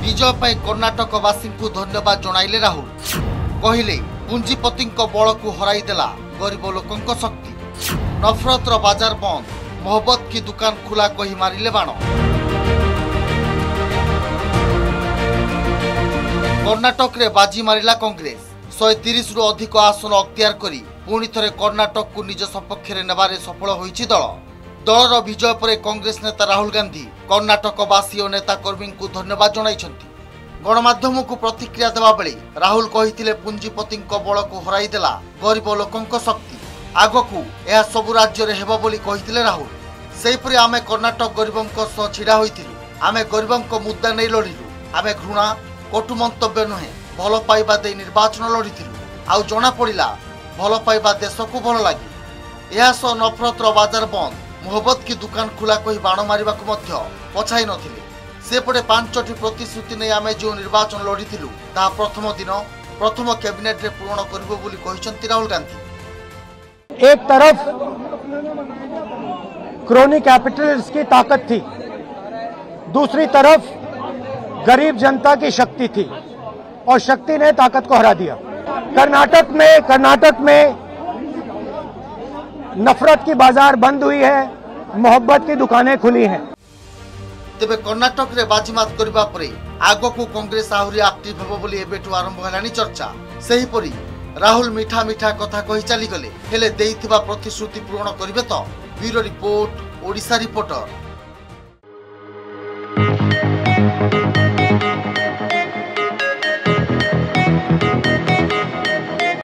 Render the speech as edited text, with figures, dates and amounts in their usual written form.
विजय पर कर्णाटकवासी को धन्यवाद जणाइले राहुल। कहले पुंजीपति बल को हराईदेला गरीब लोकों शक्ति। नफरतर बाजार बंद, मोहब्बत की दुकान खुला कही मारिले बाण। कर्णाटक रे बाजी मारिला कांग्रेस। 130 रु अधिक आसन अख्तियार करी पुणी थरे कर्णाटक को निज सपक्ष नेबारे सफल होईछि दल। दलर विजय पर कांग्रेस नेता राहुल गांधी कर्णाटकवासी और नेता कर्मी को धन्यवाद जणाइछन्ति। गणमाध्यम को प्रतिक्रिया देवा बेले राहुल कहिथिले पुंजीपति बल को हराईदेला गरीब लोकों शक्ति। आगकू यह सबु राज्य रे हेबो बोली कहिथिले राहुल। सेहिपरि आमे कर्णाटक गरीबों सह छिड़ा होइथिलु। आमे गरीबों मुद्दा नहीं लड़िलु। आमे घृणा कटु मंतव्य नुहे भल पाइबा दे निर्वाचन लड़िथिलु। आउ जना पड़िला भल पाइबा देश को भल लागी। यह सह नफरतर बाजार बंद, मोहब्बत की दुकान खुला कही बाण मारिबा को मध्य पछाई नथिले। सेपटे 5टी प्रतिश्रुति नहीं आमे जो निर्वाचन लड़िथिलु ता प्रथम दिन प्रथम कैबिनेट रे पूर्ण करबो बोली कहिसंती राहुल गांधी। एक तरफ क्रोनी कैपिटलिस्ट की ताकत थी, दूसरी तरफ गरीब जनता की शक्ति थी और शक्ति ने ताकत को हरा दिया। कर्नाटक में नफरत की बाजार बंद हुई है, मोहब्बत की दुकानें खुली हैं। तेबे कर्णाटक रे बाजीमात करबा परे आगकू कांग्रेस आहुरी एक्टिव हेबो बोली एबेठू आरंभ हेलानी चर्चा। सेही परी राहुल मीठा मीठा कथा कही चली गले हेले देइथिबा प्रतिश्रुति पूर्ण करिवे तो। Bureau report, Odisha reporter.